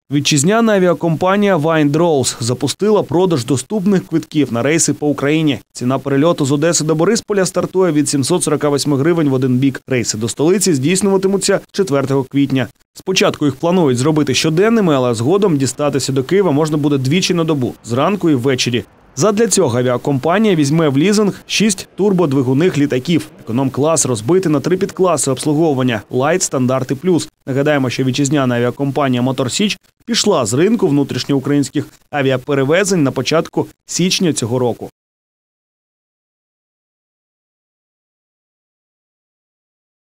Вітчизняна авіакомпанія Wind-Rose запустила продаж доступних квитків на рейси по Україні. Ціна перельоту з Одеси до Борисполя стартує від 748 гривень в один бік. Рейси до столиці здійснюватимуться 4 квітня. Спочатку їх планують зробити щоденними, але згодом дістатися до Києва можна буде двічі на добу – зранку і ввечері. Задля цього авіакомпанія візьме в лізинг 6 турбодвигунних літаків. Економ-клас розбитий на 3 підкласи обслуговування – Лайт, Стандарт і Плюс. Нагадаємо, що вітчизняна авіакомпанія «Мотор Січ» пішла з ринку внутрішньоукраїнських авіаперевезень на початку січня цього року.